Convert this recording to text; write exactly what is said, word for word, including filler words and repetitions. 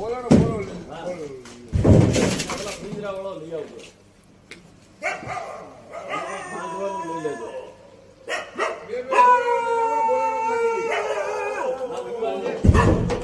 બોલાનો બોલો લે બોલો પેલા પિંજરા વાળો લઈ આવજો માંગવાનું લઈ લેજો બે બે બોલાનો બોલાનો નાખી